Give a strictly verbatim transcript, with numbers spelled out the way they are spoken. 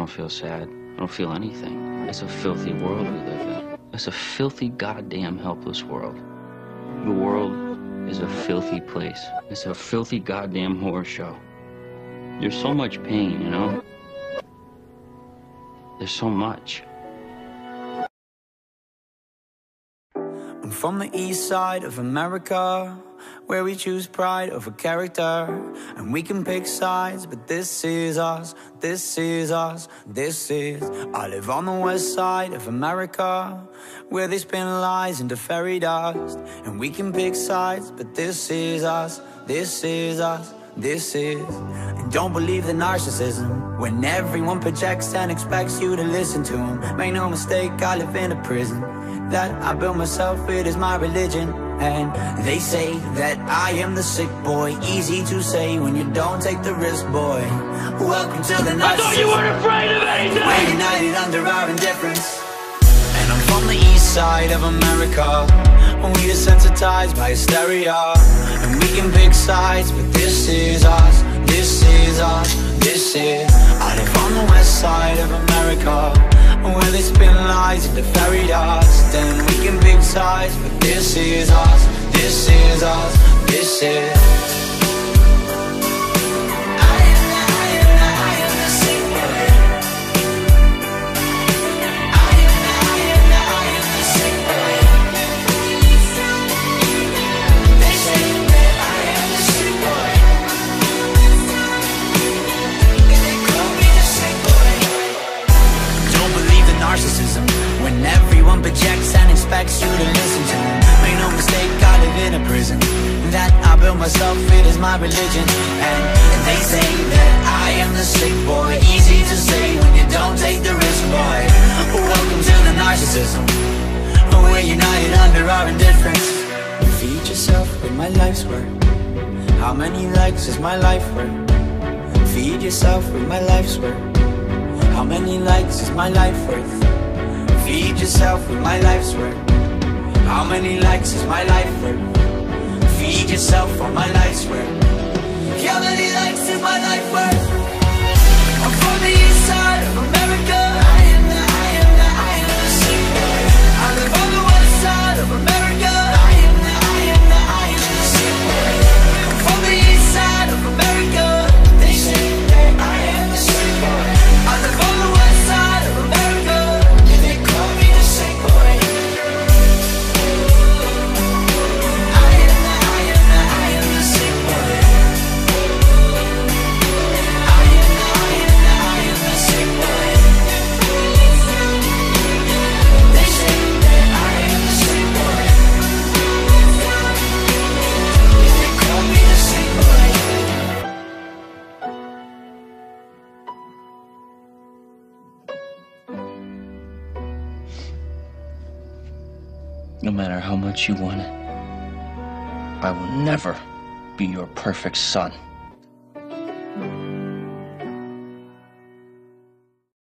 don't feel sad. I don't feel anything. It's a filthy world we live in. It's a filthy, goddamn helpless world. The world is a filthy place. It's a filthy, goddamn horror show. There's so much pain, you know? There's so much. I'm from the east side of America, where we choose pride over character. And we can pick sides, but this is us, this is us, this is. I live on the west side of America, where they spin lies into fairy dust. And we can pick sides, but this is us, this is us, this is. And don't believe the narcissism, when everyone projects and expects you to listen to them. Make no mistake, I live in a prison that I built myself, it is my religion. And they say that I am the sick boy. Easy to say when you don't take the risk, boy. Welcome to the narcissism. I thought you weren't afraid of anything. We're united under our indifference. And I'm from the east side of America, we desensitized by hysteria. And we can pick sides, but this is us, this is us, this is. I live on the west side of America, where they spin lies into fairy dust. And we can pick sides, but this is us, this is us, this is. When everyone projects and expects you to listen to them. Make no mistake, I live in a prison that I built myself, it is my religion. And they say that I am the sick boy. Easy to say when you don't take the risk, boy. Welcome to the narcissism, we're united under our indifference. Feed yourself with my life's work. How many likes is my life worth? Feed yourself with my life's work. How many likes is my life worth? Feed yourself with my life's work. How many likes is my life worth? Feed yourself for my life's work. How many likes is my life worth? I'm from the east side of America. I am the, I am the, I am the sick boy. I live on the west side of America. I am the, I am the, I am the sick boy. I'm from the east side of America. They say that I am the sick boy. I live on the west side of America. They call me the sick boy. I am the, I am the, I am the sick boy. I am the, I am the, I am the sick boy. They say that I am the sick boy. They call me the sick boy. No matter how much you want it, I will never be your perfect son.